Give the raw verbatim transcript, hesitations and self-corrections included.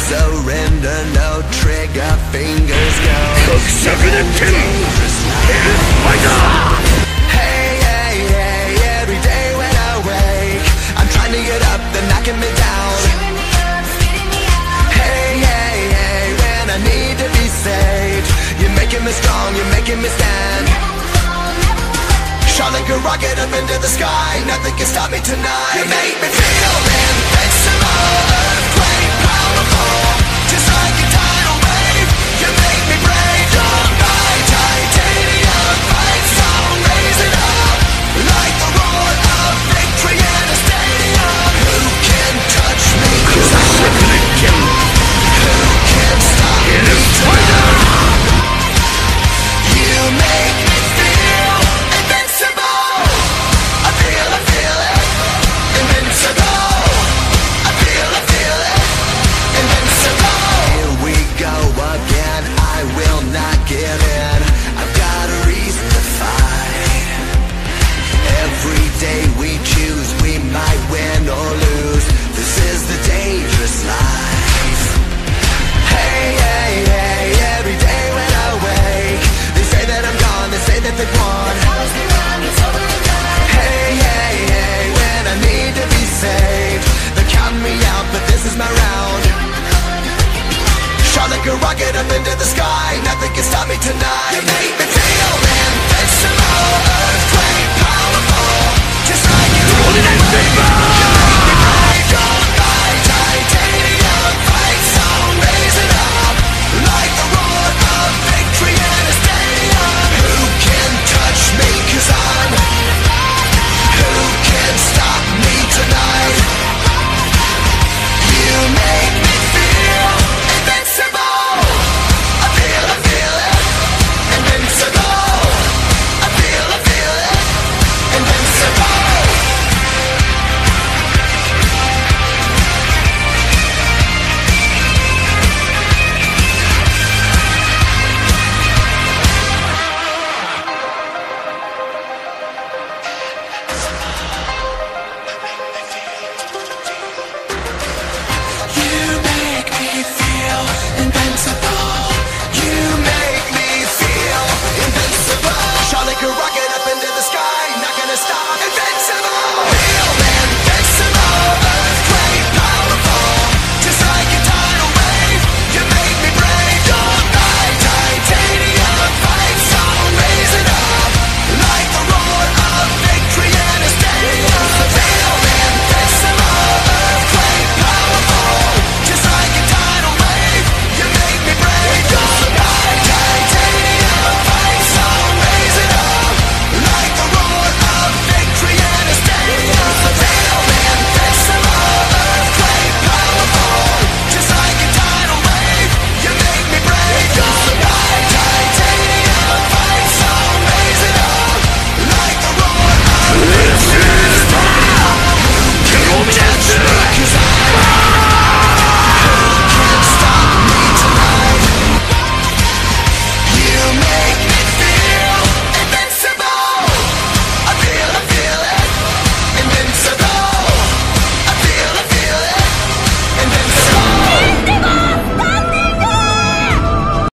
surrender, no trigger fingers go. Hey, hey, hey, every day when I wake, I'm trying to get up, they're knocking me down. Hey, hey, hey, when I need to be saved, you're making me strong, you're making me stand. Shot like a rocket up into the sky, nothing can stop me tonight. You make me feel invincible, earthquake, powerful, just like a tidal wave. You make me brave, don't buy titanium, fight song, raise it up, like the roar of victory in a stadium. Who can touch me? Who can stop me tonight? You make me feel invincible. I feel, I feel it, invincible. I feel, I feel it, invincible. Here we go again, I will not give in. I've got a reason to fight. Every day we choose, we might win or lose. This is the dangerous life. Hey, hey, hey, every day when I wake, they say that I'm gone, they say that they've won. Hey, hey, hey, when I need to be saved, they're counting me out, but this is my round. Shot like a rocket up into the sky, nothing can stop me tonight. You make me feel